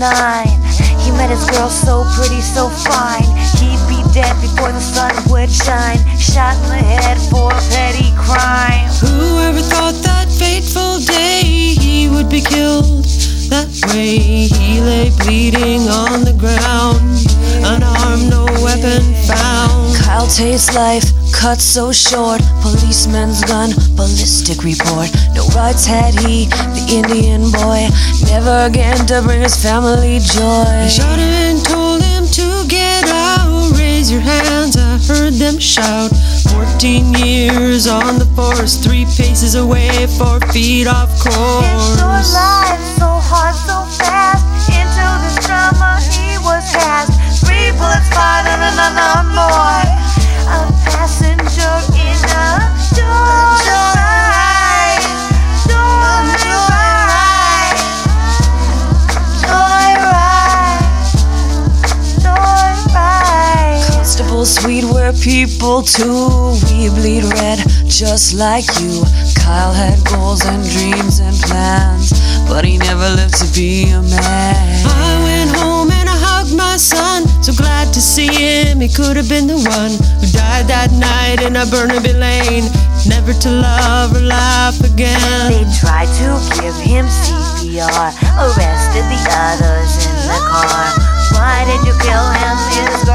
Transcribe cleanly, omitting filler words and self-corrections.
He met his girl so pretty, so fine. He'd be dead before the sun would shine. Shot in the head for a petty crime. Whoever thought that fateful day he would be killed that way? He lay bleeding on the ground, unarmed, no weapon found. Kyle Tate's life cut so short. Policeman's gun, ballistic report. No rights had he, the Indian boy. Never again to bring his family joy. They shot him and told him to get out. Raise your hands, I heard them shout. 14 years on the force, 3 paces away, 4 feet off course. In short life, so hard, so fast. Into this drama he was cast. 3 bullets fired and an unarmed boy. A passenger in a Joyride. Joyride. Joyride. Joyride. Constable Sweet, we're people too. We bleed red just like you. Kyle had goals and dreams and plans, but he never lived to be a man. I went home and I hugged my son, so glad to see him. He could have been the one who died that night in a Burnaby Lane, never to love or laugh again. They tried to give him CPR, arrested the others in the car. Why did you kill him? His